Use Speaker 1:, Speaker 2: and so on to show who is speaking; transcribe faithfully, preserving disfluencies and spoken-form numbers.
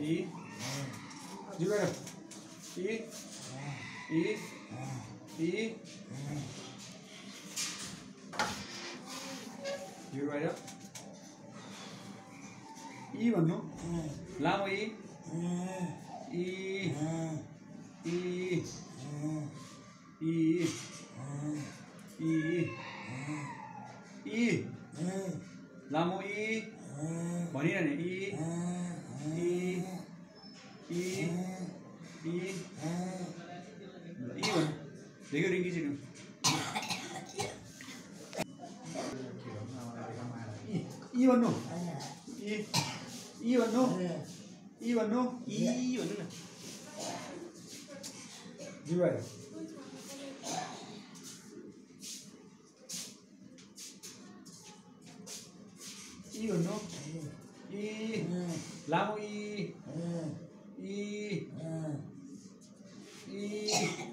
Speaker 1: 이 지금 이 이 이 You right up. E भन्नु लामो E E E E E E लामो E भनिरहने E E E E E भन्नु देखो रिङ्गी छिटो E भन्नु E E भन्नु E भन्नु E भन्नु न जिबार E भन्नु E लामो E E E